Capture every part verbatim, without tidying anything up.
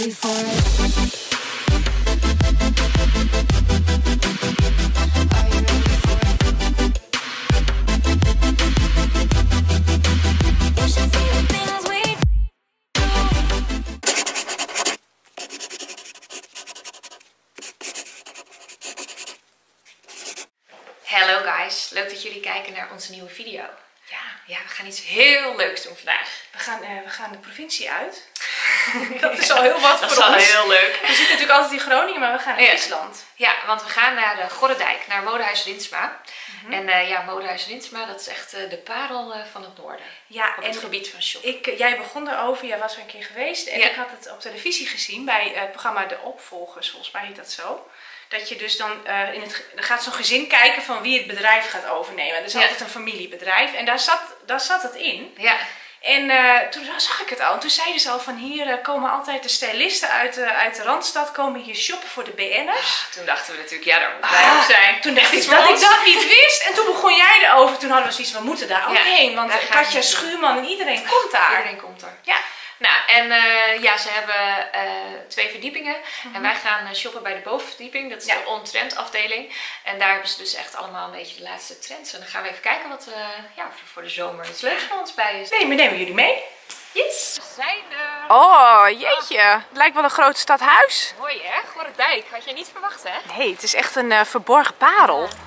Hallo guys, leuk dat jullie kijken naar onze nieuwe video. Ja, ja, we gaan iets heel leuks doen vandaag. We gaan, uh, we gaan de provincie uit. Dat is al heel wat voor ons. Dat is al heel leuk. We zitten natuurlijk altijd in Groningen, maar we gaan naar Friesland. Ja. ja, want we gaan naar de Gorredijk, naar Modehuis Rinsma. Mm-hmm. En uh, ja, Modehuis Rinsma, dat is echt uh, de parel uh, van het noorden. Ja, op het gebied van shopping. Ik, jij begon erover, jij was er een keer geweest. En ja. ik had het op televisie gezien bij uh, het programma De Opvolgers, volgens mij heet dat zo. Dat je dus dan uh, in het, dan gaat zo'n gezin kijken van wie het bedrijf gaat overnemen. Dat is ja. altijd een familiebedrijf. En daar zat, daar zat het in. Ja. En uh, toen zag ik het al. En toen zeiden ze al van hier uh, komen altijd de stylisten uit, uh, uit de Randstad. Komen hier shoppen voor de B N'ers. Ah, toen dachten we natuurlijk, ja daar moeten wij ah, ook zijn. Toen dacht ik dat ik dat niet wist. En toen begon jij erover. Toen hadden we zoiets van we moeten daar ook ja, heen. Want Katja Schuurman en iedereen komt daar. Iedereen komt er. Ja. Nou, en uh, ja, ze hebben uh, twee verdiepingen. Mm-hmm. En wij gaan shoppen bij de bovenverdieping. Dat is ja. de on-trend afdeling. En daar hebben ze dus echt allemaal een beetje de laatste trends. En dan gaan we even kijken wat uh, ja, voor de zomer iets leuks voor ons bij is. Nee, maar nemen jullie mee? Yes! We zijn er! Oh, jeetje. Het lijkt wel een groot stadhuis. Mooi hè? Gorredijk. Had je niet verwacht hè? Nee, het is echt een uh, verborgen parel. Ja.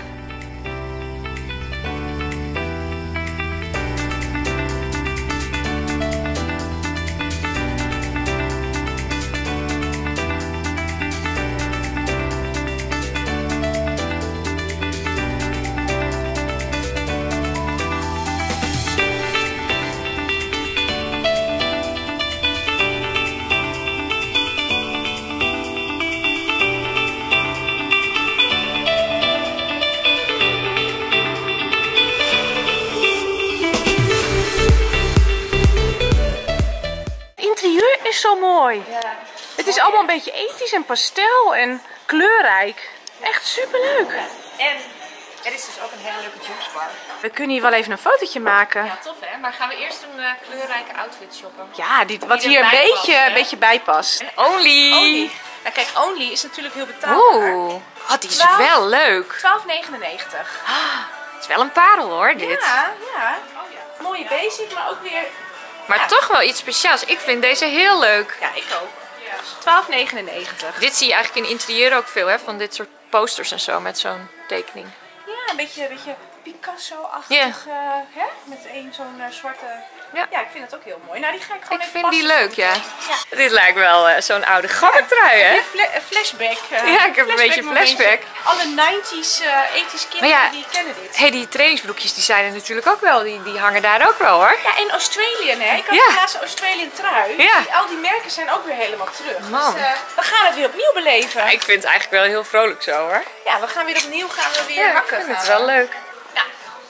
Zo mooi. Ja. Het is allemaal een beetje ethisch en pastel en kleurrijk. Echt superleuk. Ja. En er is dus ook een hele leuke juicebar. We kunnen hier wel even een fotootje maken. Ja, tof hè. Maar gaan we eerst een uh, kleurrijke outfit shoppen? Ja, die, wat die hier een beetje, een beetje bij past. En Only. Only. Nou kijk, Only is natuurlijk heel betaalbaar. Oeh, oh, die is twaalf, wel leuk. twaalf negenennegentig. Ah, het is wel een parel hoor, dit. Ja, ja. Oh, ja. Mooie basic, maar ook weer... Maar ja. toch wel iets speciaals. Ik vind deze heel leuk. Ja, ik ook. twaalf negenennegentig. Dit zie je eigenlijk in interieur ook veel, hè? Van dit soort posters en zo met zo'n tekening. Ja, een beetje, een beetje Picasso-achtig. Yeah. Uh, hè? Met één zo'n uh, zwarte... Ja. ja, ik vind het ook heel mooi. Nou, die ga ik gewoon ik even vind die leuk, ja. ja. Dit lijkt wel uh, zo'n oude gabbertrui, hè? Ja, fla flashback. Uh, ja, ik heb een beetje flashback. Alle nineties uh, ethisch kinderen ja, die kennen dit. Hey, die trainingsbroekjes die zijn er natuurlijk ook wel. Die, die hangen daar ook wel, hoor. Ja, en Australian, hè? Ik had ja. de laatste Australian trui. Ja. Die, al die merken zijn ook weer helemaal terug. Man. Dus uh, we gaan het weer opnieuw beleven. Ja, ik vind het eigenlijk wel heel vrolijk zo, hoor. Ja, we gaan weer opnieuw gaan we weer ja, hakken. Ik vind het wel leuk. Nou,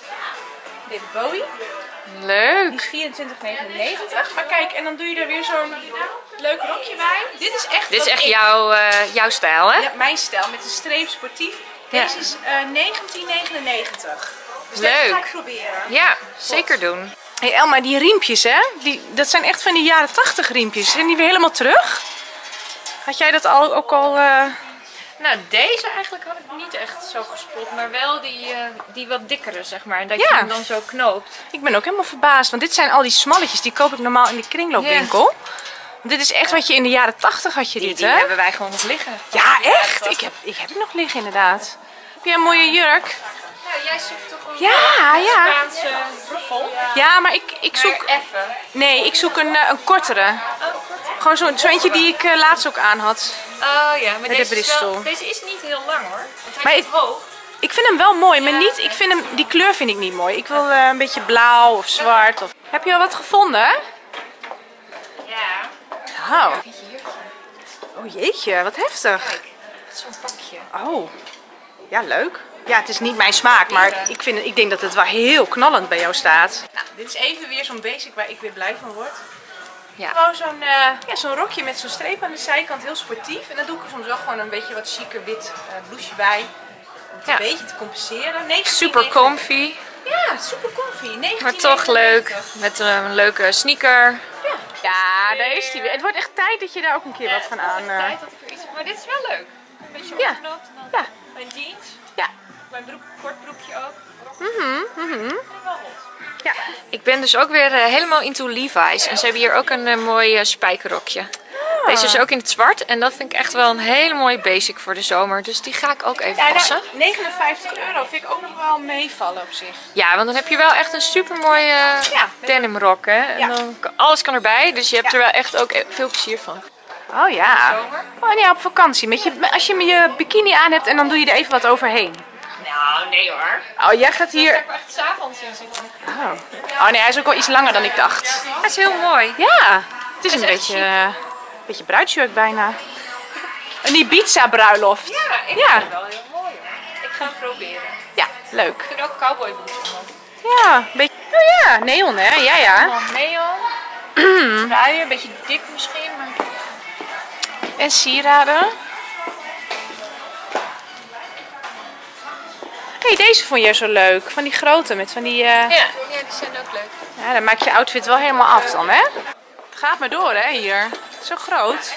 David Bowie. Leuk. Die is vierentwintig negenennegentig. Maar kijk, en dan doe je er weer zo'n leuk rokje bij. Dit is echt, Dit is echt ik... jouw, uh, jouw stijl, hè? Ja, mijn stijl. Met een streep sportief. Ja. Deze is uh, negentien negenennegentig. Dus leuk. Dat ga ik proberen. Ja, zeker doen. Hé hey Elma, die riempjes, hè? Die, dat zijn echt van die jaren tachtig riempjes. Zijn die weer helemaal terug? Had jij dat al, ook al... Uh... Nou, deze eigenlijk had ik niet echt zo gespot, maar wel die, uh, die wat dikkere, zeg maar. En dat ja. je hem dan zo knoopt. Ik ben ook helemaal verbaasd, want dit zijn al die smalletjes, die koop ik normaal in de kringloopwinkel. Ja. Dit is echt wat je in de jaren tachtig had je die, dit, die hè? hebben wij gewoon nog liggen. Ja, echt? Ik heb, ik heb het nog liggen, inderdaad. Heb jij een mooie jurk? Ja, jij zoekt toch een ja, ja. Spaanse broffel? Ja, maar ik, ik zoek... Maar even. Nee, ik zoek een, een kortere. Oh, gewoon zo'n zo eentje die ik uh, laatst ook aan had. Oh ja, maar deze, de is wel, deze is niet heel lang hoor. Want hij maar is hoog. Ik vind hem wel mooi, maar ja, niet, ik vind hem, die kleur vind ik niet mooi. Ik wil uh, een beetje blauw of zwart. Of... Heb je al wat gevonden? Ja. Oh. Oh jeetje, wat heftig. Kijk, zo'n pakje. Oh, ja leuk. Ja, het is niet mijn smaak, maar ik, vind, ik denk dat het wel heel knallend bij jou staat. Nou, dit is even weer zo'n basic waar ik weer blij van word. Ja. Gewoon zo'n uh, ja, zo'n rokje met zo'n streep aan de zijkant, heel sportief. En dan doe ik er soms wel gewoon een beetje wat chiquer wit uh, blouseje bij. Om het ja. een beetje te compenseren. negentien, super comfy. Ja, super comfy. negentien, maar toch leuk. Met een leuke sneaker. Ja. Ja, daar is die weer. Het wordt echt tijd dat je daar ook een keer Ja, wat van het aan... wordt echt Uh... tijd dat ik er iets... Maar dit is wel leuk. Een beetje Ja. opgeknapt. En dan Ja. mijn jeans. Ja. Mijn broek, kort broekje ook. Mhm, mhm. Wel hot. Ja. Ik ben dus ook weer uh, helemaal into Levi's. En ze hebben hier ook een uh, mooi uh, spijkerrokje. Ah. Deze is ook in het zwart. En dat vind ik echt wel een hele mooie basic voor de zomer. Dus die ga ik ook even Ja, passen. nou, negenenvijftig euro vind ik ook nog wel meevallen op zich. Ja, want dan heb je wel echt een super mooie Ja. denimrok. Hè? En Ja. dan, alles kan erbij. Dus je hebt Ja. er wel echt ook veel plezier van. Oh ja. Zomer? Oh ja, op vakantie. Met je, als je je bikini aan hebt en dan doe je er even wat overheen. Nou, nee hoor. Oh, jij gaat Hier ga hier... ik wel echt 's avonds in zitten. Oh. Oh nee, hij is ook wel iets langer dan ik dacht. Dat is heel mooi. Ja, het is een is echt beetje, uh, beetje bruidsjurk bijna. Een Ibiza bruiloft. Ja, ik Ja. vind het wel heel mooi hoor. Ik ga het proberen. Ja, leuk. Ik vind ook cowboybroeken van. Ja, een beetje... Oh ja, neon hè? Ja, ja. Allemaal neon. Truien, een beetje dik misschien. Maar... En sieraden. Hé, hey, deze vond jij zo leuk. Van die grote, met van die... Uh... Ja, ja, die zijn ook leuk. Ja, dan maak je outfit wel helemaal af dan, hè? Het gaat maar door, hè, hier. Zo groot.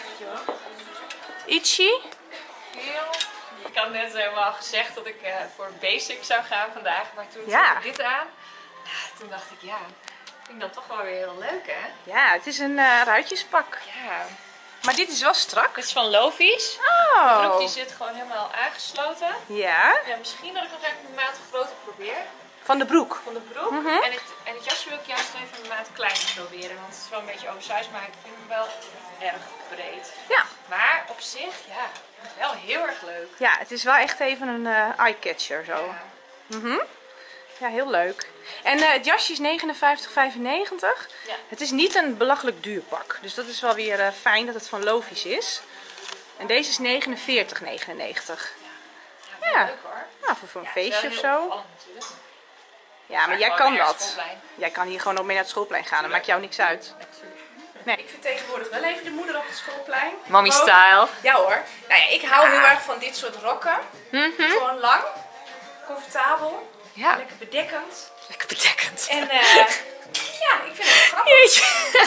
Itchy. Heel. Ik had net helemaal gezegd dat ik uh, voor basic zou gaan vandaag. Maar toen Ja. zag ik dit aan. Ja, toen dacht ik, ja, ik vind dat toch wel weer heel leuk, hè? Ja, het is een uh, ruitjespak. Ja. Maar dit is wel strak. Dit is van Lovies. De broek die Oh. zit gewoon helemaal aangesloten. Ja. Ja, misschien dat ik nog even een maat groter probeer. Van de broek. Van de broek. Mhm. En, het, en het jasje wil ik juist even een maat kleiner proberen. Want het is wel een beetje oversized, maar ik vind hem wel erg breed. Ja. Maar op zich, ja, wel heel erg leuk. Ja, het is wel echt even een uh, eye-catcher zo. Ja. Mhm. Ja, heel leuk. En uh, het jasje is negenenvijftig vijfennegentig. Ja. Het is niet een belachelijk duur pak. Dus dat is wel weer uh, fijn dat het van Lovies is. En deze is negenenveertig negenennegentig. Ja, Ja. leuk hoor. Nou, voor, voor een Ja, het is feestje of wel heel zo. opvallend natuurlijk. Ja, maar jij gewoon kan naar het dat. schoolplein. Jij kan hier gewoon ook mee naar het schoolplein gaan. Dat maakt jou niks uit. Nee. Ik vertegenwoordig wel even de moeder op het schoolplein. Mommy Gewoon- style. Ja hoor. Nou ja, ik hou heel erg van dit soort rokken. Mhm. Gewoon lang, comfortabel, Ja, lekker bedekkend. lekker bedekkend. En eh ja, ik vind het wel grappig. Jeetje.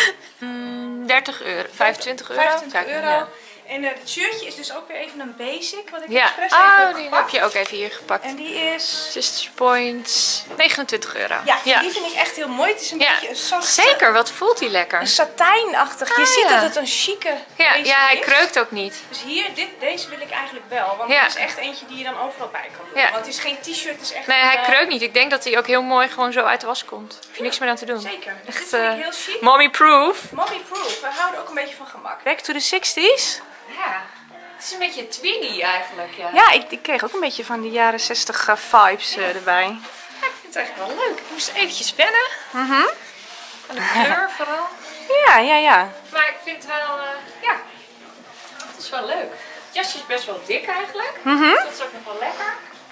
Mm, dertig euro, vijfentwintig euro. vijfentwintig Kijk, euro. Ja, En uh, het shirtje is dus ook weer even een basic, wat ik ja. expres even Oh, heb die gepakt. heb je ook even hier gepakt. En die is... Sisters Point, negenentwintig euro. Ja, die vind ik echt heel mooi. Het is een Ja. beetje een soort... Zeker, wat voelt die lekker? Een satijnachtig. Je Ah, ziet ja. dat het een chique Ja, basic ja, hij is. kreukt ook niet. Dus hier, dit, deze wil ik eigenlijk wel. Want Ja. het is echt eentje die je dan overal bij kan doen. Ja. Want het is geen t-shirt, het is echt... Nee, hij eh, kreukt niet. Ik denk dat hij ook heel mooi gewoon zo uit de was komt. Heb je niks meer aan te doen. Zeker. Dus Echt, dit vind ik eh, heel chic. Mommy proof. Mommy proof. We houden ook een beetje van gemak. Back to the sixties. Ja, het is een beetje twingy eigenlijk. Ja. Ja, ik, ik kreeg ook een beetje van die jaren zestig uh, vibes uh, erbij. Ja, ik vind het eigenlijk wel leuk. Ik moest eventjes wennen. Mhm. Van de kleur vooral. Ja, ja, ja. Maar ik vind het wel, uh, ja, het is wel leuk. Het jasje is best wel dik eigenlijk. Mhm. Dus dat is ook nog wel lekker.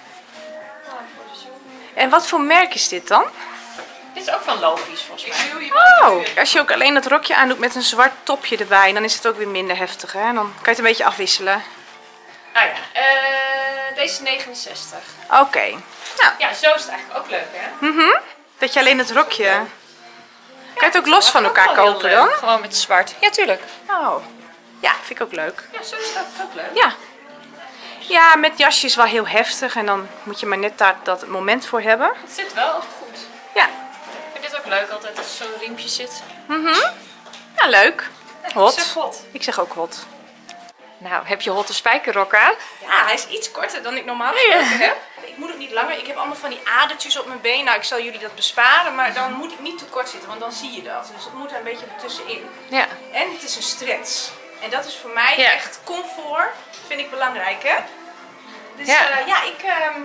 Nou, voor de zomer. En wat voor merk is dit dan? Dit is ook van Lovies volgens mij. Oh, als je ook alleen dat rokje aandoet met een zwart topje erbij, dan is het ook weer minder heftig. Hè? Dan kan je het een beetje afwisselen. Nou ja, uh, deze is negenenzestig. Oké. Okay. Nou, Ja, zo is het eigenlijk ook leuk hè. mhm. Dat je alleen het rokje... Kan je het ook los van elkaar Ook wel heel kopen leuk. dan? Gewoon met zwart. Ja, tuurlijk. Oh. Ja, vind ik ook leuk. Ja, zo is dat ook leuk. Ja. Ja, met jasjes wel heel heftig. En dan moet je maar net daar dat moment voor hebben. Het zit wel ook goed. Ja. Ik vind dit ook leuk altijd als zo'n riempje zit. Mhm. Ja, leuk. Hot. Zeg hot. Ik zeg ook hot. Nou, heb je hotte spijkerrok aan? Ja, hij is iets korter dan ik normaal gesproken heb. Ik moet ook niet langer. Ik heb allemaal van die adertjes op mijn been. Nou, ik zal jullie dat besparen. Maar dan moet ik niet te kort zitten, want dan zie je dat. Dus het moet er een beetje ertussenin. Ja. En het is een stretch. En dat is voor mij Ja. echt comfort. Vind ik belangrijk, hè? Dus Ja. ja, ja ik, ehm,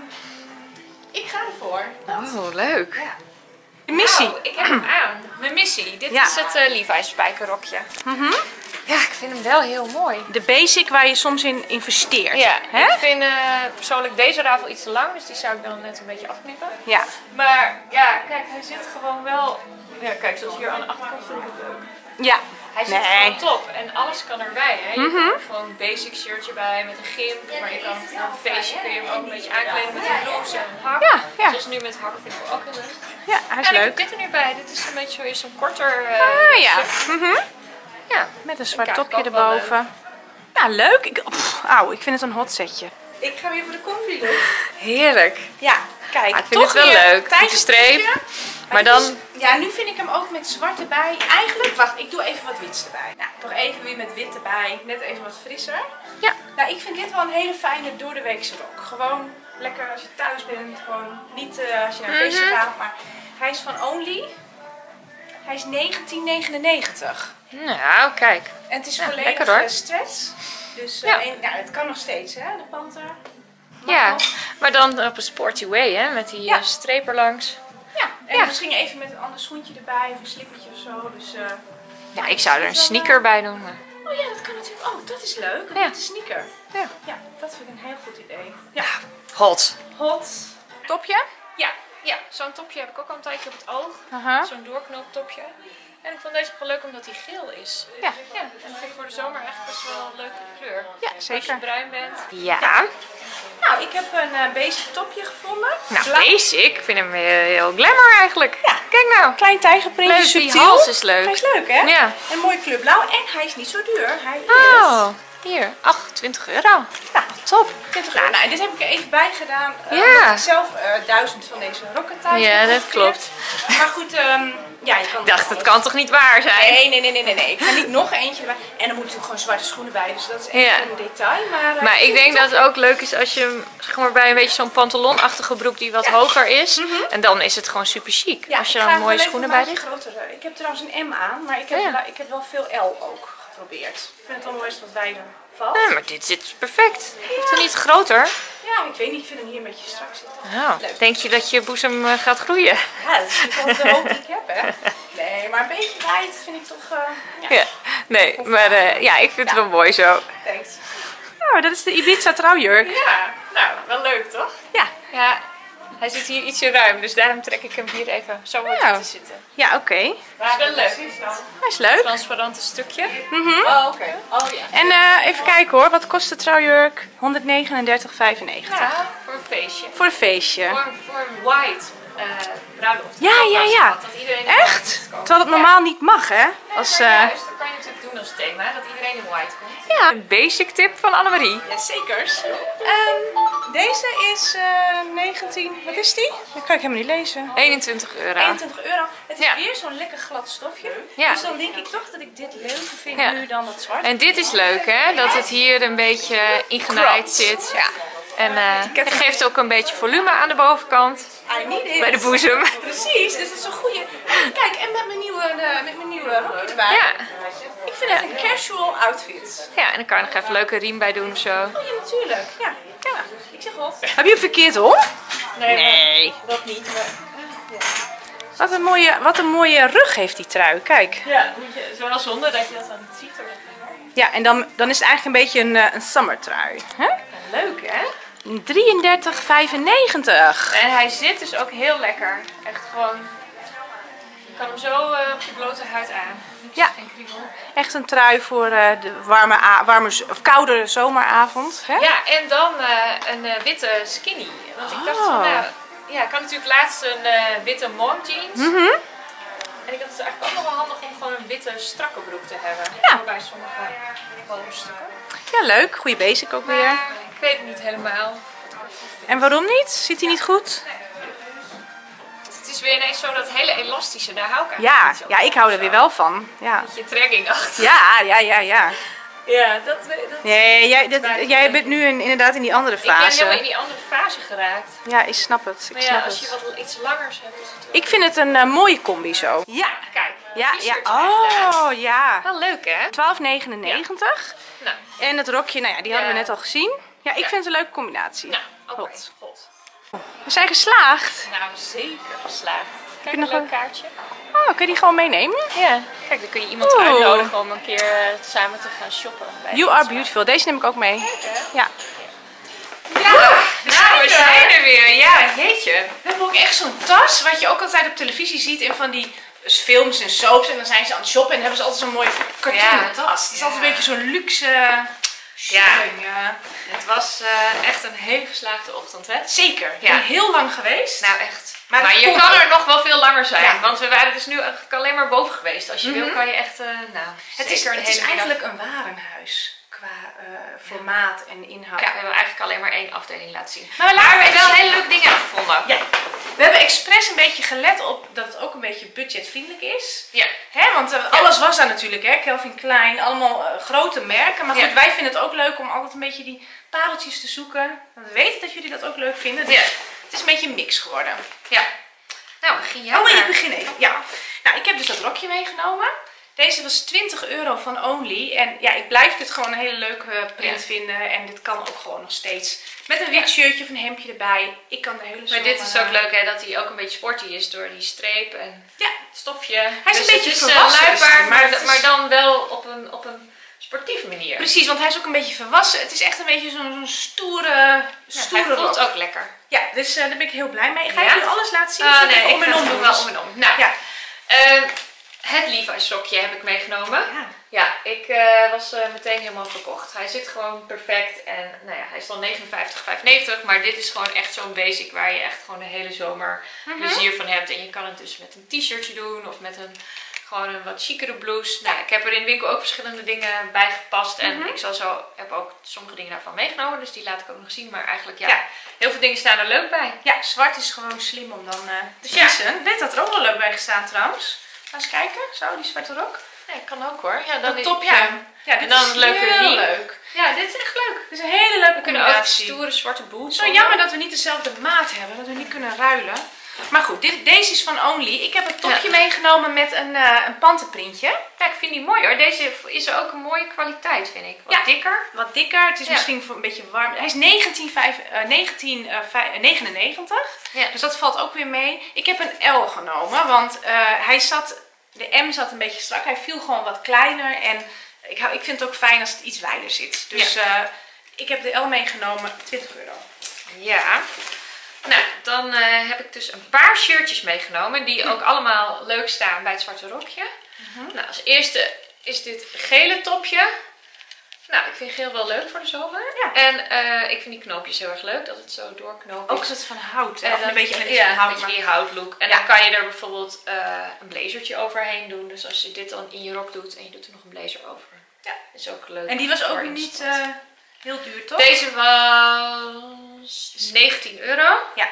ik ga ervoor. Oh, leuk. Ja. De missie. Nou, ik heb hem aan. Mijn missie. Dit Ja. is het uh, Levi's spijkerrokje. Mhm. Ja, ik vind hem wel heel mooi. De basic waar je soms in investeert. Ja, Hè? ik vind uh, persoonlijk deze ravel iets te lang, dus die zou ik dan net een beetje afknippen. Ja. Maar ja, kijk, hij zit gewoon wel... Ja, kijk, zoals hier aan de achterkant vind ik het leuk. Ja. Hij zit Nee. gewoon top en alles kan erbij. Hè? Je Mhm. kan er gewoon een basic shirtje bij met een gimp, maar je kan voor een feestje kun je hem ook een beetje aankleden met een blouse en een hak. Ja, ja. Zoals nu met hakken vind ik ook heel leuk. Ja, hij is En ik heb leuk. dit er nu bij. Dit is een beetje weer zo'n korter uh, Ah ja. stuk. Mhm. Ja. Met een zwart Kijk, topje ook wel erboven. Ja, leuk. Ik, pff, auw, ik vind het een hot setje. Ik ga weer voor de comfy look. Heerlijk. Ja, kijk. Ah, ik vind toch het wel weer leuk. Met de streep. tijgertje. Maar dit dan... is- ja, nu vind ik hem ook met zwart erbij. Eigenlijk, wacht, ik doe even wat wits erbij. Nou, nog even weer met wit erbij. Net even wat frisser. Ja. Nou, ik vind dit wel een hele fijne doordeweekse rok. Gewoon lekker als je thuis bent. Gewoon niet uh, als je naar een feestje Mhm. gaat. Maar hij is van Only. Hij is negentien negenennegentig. Nou, kijk. En het is Ja, volledig lekker, hoor. eh, stretch. Dus uh, Ja. en, nou, het kan nog steeds, hè, de panter. Mag Ja, nog. maar dan op een sporty way, hè? Met die Ja. uh, streep er langs. Ja, en Ja. misschien even met een ander schoentje erbij of een slippertje of zo. Dus, uh, Ja, ik zou er een sneaker bij doen. Maar... oh ja, dat kan natuurlijk. Oh, dat is leuk. Een Ja. witte sneaker. Ja. Ja, dat vind ik een heel goed idee. Ja, Hot. hot. Topje? Ja, ja. Zo'n topje heb ik ook al een tijdje op het oog. Aha. Zo'n doorknooptopje. En ik vond deze wel leuk omdat hij geel is. Ja. Ja, en dat vind ik voor de zomer echt best wel een leuke kleur. Ja, Als zeker. je bruin bent. Ja. Nou, ik heb een uh, basic topje gevonden. Nou, Blauw. basic. Ik vind hem heel, heel glamour eigenlijk. Ja. Kijk nou. Klein tijgerprintje, Leuk, die subtiel. hals is leuk. Hij is leuk, hè? Ja. En mooi kleur blauw. En hij is niet zo duur. Hij is Oh, hier. achtentwintig euro. nou, Top. twintig euro. Nou, en dit heb ik er even bij gedaan. Uh, Ja. omdat ik zelf uh, duizend van deze rokken thuis Ja, heb dat geprobeerd. klopt. Maar goed, um, ja, je kan Ik dacht, het kan toch niet waar zijn? Nee, nee, nee, nee, nee, nee. Ik ga niet nog eentje erbij. En er moeten natuurlijk gewoon zwarte schoenen bij. Dus dat is even Ja. een detail. Maar, uh, Maar ik denk dat het ook leuk is als je zeg maar, bij een beetje zo'n pantalonachtige broek die wat Ja. hoger is. Mhm. En dan is het gewoon super chic. ja, als je ik dan ga mooie wel schoenen even bij een ligt. maatje groter. Ik heb trouwens een M aan, maar ik heb, Ja. wel- ik heb wel veel L ook geprobeerd. Ik vind het wel mooi als het wat wijder valt. Ja, maar dit zit perfect. Hoeft er niet groter? Ja, ik weet niet. Ik vind hem hier een beetje strak zitten. Nou, Leuk. denk je dat je boezem eh, gaat groeien? Ja, dat is natuurlijk wel de hoop die ik heb, hè. Nee, maar een beetje wijd vind ik toch... uh, ja, Ja, nee, maar eh, ja, ik vind het Ja. wel mooi zo. thanks. Nou, dat is de Ibiza trouwjurk. Ja, nou, wel leuk toch? Ja. Ja, hij zit hier ietsje ruim, dus daarom trek ik hem hier even zo wat Ja. te zitten. Ja, oké. Het is wel leuk. Hij is leuk. Transparante stukje. Mhm. Oh, oké. Oh ja. En uh, even kijken hoor, wat kost de trouwjurk? honderdnegenendertig vijfennegentig. Ja, voor een feestje. Voor een feestje. Voor, voor een white uh, bruiloft. Ja, ja, ja. Dat iedereen in Echt? white moet komen. Terwijl het normaal niet mag, hè? Als, Ja, maar uh, juist, dat kan je natuurlijk doen als thema, dat iedereen in white komt. Ja. Een basic tip van Annemarie. ja, zekers. Um, deze is uh, negentien, wat is die? Dat kan ik helemaal niet lezen. eenentwintig euro. eenentwintig euro. Het is Ja. weer zo'n lekker glad stofje. Ja. Dus dan denk ik toch dat ik dit leuker vind Ja. nu dan dat zwart. En dit is leuk, hè? Dat het hier een beetje ingenaaid zit. Ja. En uh, het geeft ook een beetje volume aan de bovenkant. I need it. Bij de boezem. Precies, dus dat is een goede. Kijk, en met mijn nieuwe, uh, met mijn nieuwe rokje erbij. Ja. Ik vind het een casual outfit. Ja, en dan kan je nog even een leuke riem bij doen of zo. Oh ja, natuurlijk. Ja. Ja, ik zeg hot. Heb je hem verkeerd om? Nee, Nee. dat niet. Maar... Wat een, mooie, wat een mooie rug heeft die trui, kijk. Ja, moet je, het is wel zonde dat je dat dan niet ziet. Hoor. Ja, en dan, dan is het eigenlijk een beetje een, uh, een summer trui. Hè? Leuk, hè? drieëndertig vijfennegentig. En hij zit dus ook heel lekker. Echt gewoon... Je kan hem zo uh, op je blote huid aan. Ja. Geen kriebel. Echt een trui voor uh, de warme, a- warme z- of koude zomeravond. Hè? Ja, en dan uh, een uh, witte skinny. Want ik dacht van, Oh. nou... Ja, ik had natuurlijk laatst een uh, witte mom jeans. Mhm. En ik dacht het is eigenlijk ook nog wel handig om gewoon een witte strakke broek te hebben. Ja. Voor bij sommige polerstukken. Ja, leuk. Goede basic ook weer. Maar ik weet het niet helemaal. En waarom niet? Zit hij niet goed? Het is weer ineens zo dat hele elastische, daar hou ik eigenlijk Ja, niet zo ja, van. ik hou er weer wel van. Ja, Je trekking achter. ja, ja, ja. ja. Ja, dat, dat... Nee, jij, dat, jij bent nu in, inderdaad in die andere Ik ben helemaal in fase. die andere fase geraakt. Ja, ik snap het. Ik Maar ja, snap als je het. wat iets langers hebt, is het wel... Ik vind het een uh, mooie combi zo. Ja, Kijk, ja, ja. t-shirtje eigenlijk. Oh, ja. Wel leuk, hè? twaalf negenennegentig. Nou, En het rokje, nou ja, die hadden we Ja. net al gezien. Ja, ik Ja. vind het een leuke combinatie. nou oké. Hot. God. We zijn geslaagd. Nou, zeker geslaagd. Kijk, nog een leuk een- kaartje. Oh, kun je die gewoon meenemen? Ja. Kijk, dan kun je iemand Oeh. uitnodigen om een keer uh, samen te gaan shoppen. Bij You are beautiful. Deze neem ik ook mee. Ja. Ja, nou, we zijn er weer. Ja, jeetje. We hebben ook echt zo'n tas, wat je ook altijd op televisie ziet in van die dus films en soaps en dan zijn ze aan het shoppen en hebben ze altijd zo'n mooie kartonnen Ja. tas. Het is Ja. altijd een beetje zo'n luxe shopping. Ja. Het was uh, echt een heel geslaagde ochtend, hè? Zeker. Ik Ja. ben heel lang geweest. Nou, echt. Maar, Maar, het je komt kan ook. er nog wel veel langer zijn. Ja. Want we waren dus nu eigenlijk alleen maar boven geweest. Als je Mhm. wil kan je echt, uh, nou, Het is, zeker een het is hele middag- eigenlijk een warenhuis qua uh, formaat en inhoud. Ja, we hebben eigenlijk alleen maar één afdeling laten zien. Maar we Maar laten we hebben even wel zien. hele leuke dingen gevonden. Ja. We hebben expres een beetje gelet op dat het ook een beetje budgetvriendelijk is. Ja. Hè, want uh, alles was daar natuurlijk, hè? Calvin Klein, allemaal uh, grote merken. Maar goed, Ja. wij vinden het ook leuk om altijd een beetje die pareltjes te zoeken. Want we weten dat jullie dat ook leuk vinden. Dus Ja. het is een beetje een mix geworden. Ja. Nou, begin jij Oh, maar. ik begin even. Ja. Nou, ik heb dus dat rokje meegenomen. Deze was twintig euro van Only. En ja, ik blijf dit gewoon een hele leuke print Ja. vinden. En dit kan ook gewoon nog steeds. Met een wit shirtje of een hemdje erbij. Ik kan de hele Maar zomer, dit is ook uh, leuk, hè, dat hij ook een beetje sporty is door die streep en Ja. het stofje. Hij is Dus een beetje het is, uh, volwassen, is hij, luipaard, maar maar, het is- maar dan wel op een, op een sportieve manier. Precies, want hij is ook een beetje volwassen. Het is echt een beetje zo'n zo'n stoere, Ja, stoere hij voelt rok. ook lekker. Ja, dus uh, daar ben ik heel blij mee. Ga Ja? je nu alles laten zien? Ah, Zal ik nee, even ik om en ga om het doen? wel om en om. Nou, Ja. ehm, het Levi's rokje heb ik meegenomen. Ja. Ja, ik uh, was uh, meteen helemaal verkocht. Hij zit gewoon perfect en nou ja, hij is dan negenenvijftig vijfennegentig, maar dit is gewoon echt zo'n basic waar je echt gewoon de hele zomer Mhm. plezier van hebt. En je kan het dus met een t-shirtje doen of met een gewoon een wat chicere blouse. Nou, ik heb er in de winkel ook verschillende dingen bij gepast en Mhm. ik zal zo, heb ook sommige dingen daarvan meegenomen, dus die laat ik ook nog zien. Maar eigenlijk ja, Ja. heel veel dingen staan er leuk bij. Ja, zwart is gewoon slim om dan uh, te Ja. kiezen. Dit had er ook wel leuk bij gestaan trouwens. Ga eens kijken. Zo, die zwarte rok. Ja, kan ook hoor. Ja, dan Dat is- topje. Ja, Ja, dit En dan is een leuke heel riem. leuk. ja, dit is echt leuk. Het is een hele leuke We kunnen ook combinatie. stoere zwarte boots. Zo jammer dat we niet dezelfde maat hebben, dat we niet kunnen ruilen. Maar goed, dit, deze is van Only. Ik heb een topje Ja. meegenomen met een, uh, een pantenprintje. Ja, ik vind die mooi hoor. Deze is ook een mooie kwaliteit, vind ik. Wat Ja. dikker. Wat dikker, het is Ja. misschien voor een beetje warm. Hij is negentien vijf, uh, negentien negenennegentig, Ja. dus dat valt ook weer mee. Ik heb een L genomen, want uh, hij zat, de M zat een beetje strak. Hij viel gewoon wat kleiner en ik, hou, ik vind het ook fijn als het iets wijder zit. Dus uh, ik heb de L meegenomen, twintig euro. Ja. Nou, dan uh, heb ik dus een paar shirtjes meegenomen die ook allemaal leuk staan bij het zwarte rokje. Mhm. Nou, als eerste is dit gele topje. Nou, ik vind geel wel leuk voor de zomer. Ja. En uh, ik vind die knoopjes heel erg leuk, dat het zo doorknoopt. Ook is het van hout, En of dan- een beetje een ja, van hout. een beetje maar- die houtlook. En Ja. dan kan je er bijvoorbeeld uh, een blazertje overheen doen. Dus als je dit dan in je rok doet en je doet er nog een blazer over. Ja. Is ook leuk. En die was ook voor in de niet stad. uh, heel duur, toch? Deze was negentien euro. Ja.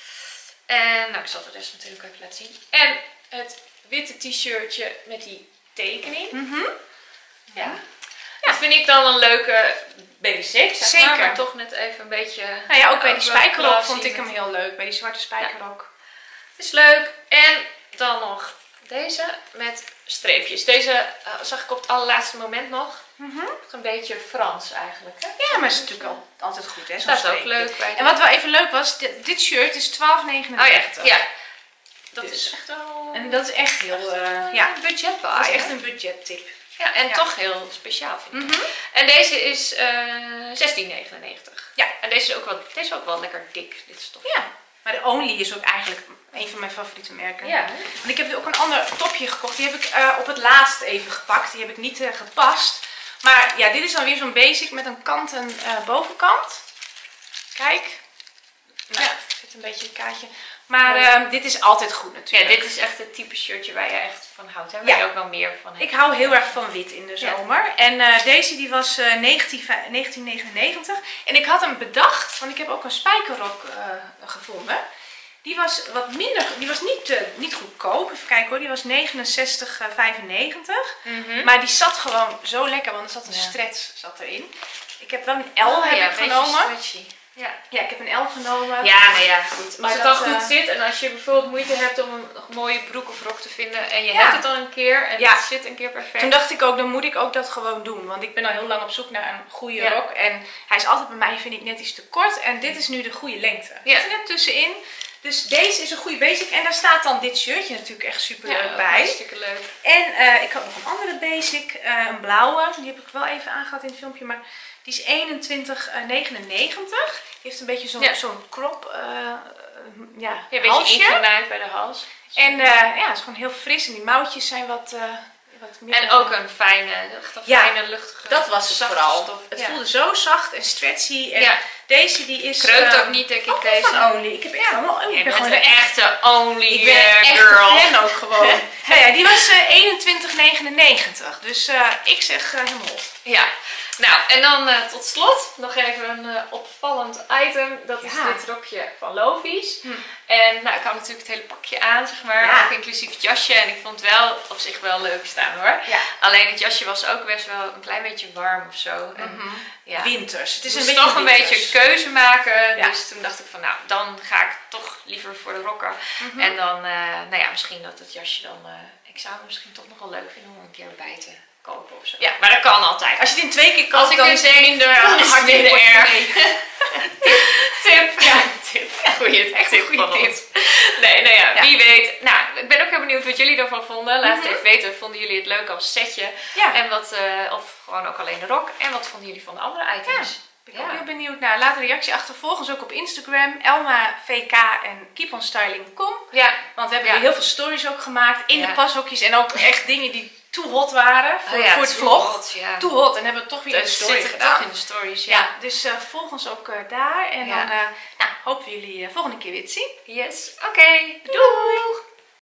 En nou, ik zal de rest natuurlijk even laten zien. En het witte t-shirtje met die tekening. Mhm. Ja. Dat vind ik dan een leuke basic. Zeg Zeker. Maar, maar toch net even een beetje... Nou ja, ook bij wel die spijkerrok classy vond ik met- hem heel leuk. Bij die zwarte spijkerrok. Is leuk. En dan nog deze met streepjes. Deze uh, zag ik op het allerlaatste moment nog. Mhm. Een beetje Frans eigenlijk. Hè? Ja, maar het is natuurlijk al, altijd goed, hè? zo'n Dat is ook streepje. leuk. Bij de- En wat wel even leuk was, dit, dit shirt is twaalf Oh ja, negenennegentig. ja. Dat Dus. is echt wel... En dat is echt heel, uh, ja, ja, budget dat is echt een budgettip. Ja, en Ja. toch heel speciaal vind ik. Mhm. En deze is uh, zestien negenennegentig. Ja. En deze is ook wel, deze is ook wel lekker dik, dit stof. Ja, maar de Only is ook eigenlijk een van mijn favoriete merken. Ja. Want ik heb ook een ander topje gekocht. Die heb ik uh, op het laatst even gepakt. Die heb ik niet uh, gepast. Maar ja, dit is dan weer zo'n basic met een kanten uh, bovenkant. Kijk. Nou, Ja. er zit een beetje een kaartje. Maar uh, dit is altijd goed Ja, natuurlijk. dit is echt het type shirtje waar je echt van houdt. Hè? Waar Ja. je ook wel meer van hebt. Ik hou heel erg van wit in de Ja. zomer. En uh, deze die was uh, negentien negenennegentig. En ik had hem bedacht, want ik heb ook een spijkerrok uh, gevonden. Die was wat minder, die was niet, uh, niet goedkoop. Even kijken hoor, die was negenenzestig vijfennegentig. Mhm. Maar die zat gewoon zo lekker, want er zat een Ja. stretch zat erin. Ik heb wel een L Oh, heb ja, ik een beetje genomen. stretchy. Ja. Ja, ik heb een L genomen. Ja, nou ja, goed. Maar Als het dat, dan goed uh, zit en als je bijvoorbeeld moeite hebt om een mooie broek of rok te vinden en je Ja. hebt het dan een keer en Ja. het zit een keer perfect. Toen dacht ik ook, dan moet ik ook dat gewoon doen. Want ik ben al heel lang op zoek naar een goede Ja. rok. En hij is altijd bij mij, vind ik, net iets te kort. En dit is nu de goede lengte. Ja. Zit er net tussenin. Dus deze is een goede basic. En daar staat dan dit shirtje natuurlijk echt super leuk ja, bij. Hartstikke leuk. En uh, ik had nog een andere basic, uh, een blauwe. Die heb ik wel even aangehad in het filmpje, maar die is eenentwintig negenennegentig. Die heeft een beetje zo'n ja. zo'n crop, uh, uh, ja, ja, een beetje ingenaaid bij de hals. En uh, ja, het is gewoon heel fris en die mouwtjes zijn wat... Uh, En ook een fijne, een ja, fijne luchtige, dat was het vooral. Stof. Het ja. voelde zo zacht en stretchy. En ja. deze die is... Kreukt uh, ook niet, denk ik, ook deze. van Only. Ik heb echt ja. wel... Ik ben gewoon een echte Only ik ben een echte girl. fan ook gewoon. nou ja, die was uh, eenentwintig negenennegentig. Dus uh, ik zeg uh, helemaal op. Ja. Nou, en dan uh, tot slot nog even een uh, opvallend item. Dat is ja. dit rokje van Lovies. Hm. En nou, ik had natuurlijk het hele pakje aan, zeg maar. Ja. Ook inclusief het jasje. En ik vond het wel op zich wel leuk staan hoor. Ja. Alleen het jasje was ook best wel een klein beetje warm of zo. Mm-hmm. En, ja. Winters. Het is dus een toch beetje een beetje een keuze maken. Ja. Dus toen dacht ik van nou, dan ga ik toch liever voor de rokken. Mm-hmm. En dan, uh, nou ja, misschien dat het jasje dan... Uh, ik zou het misschien toch nog wel leuk vinden om een keer bij te kopen of zo. Ja, maar dat kan altijd. Als je het in twee keer koopt, dan is het minder hard minder erg. tip. Tip. Ja, tip. Goeie Echt tip. Goede tip. Nee, nou ja, ja, wie weet. Nou, ik ben ook heel benieuwd wat jullie ervan vonden. Laat mm-hmm. het even weten. Vonden jullie het leuk als setje? Ja. En wat, uh, of gewoon ook alleen de rok. En wat vonden jullie van de andere items? Ja. Ik ben ja. ook heel benieuwd naar. Laat een reactie achter. Volg ons ook op Instagram. Elma V K en keep on styling punt com. Ja. Want we hebben ja. heel veel stories ook gemaakt. In ja. de pashokjes. En ook echt dingen die too hot waren voor, oh ja, voor het vlog. Hot, ja. Too hot. En hebben we toch weer dus een story gedaan. Toch in de stories, ja. ja dus uh, volg ons ook uh, daar. En ja. dan uh, nou, hopen we jullie uh, volgende keer weer te zien. Yes. Oké. Okay. Doei. Doei.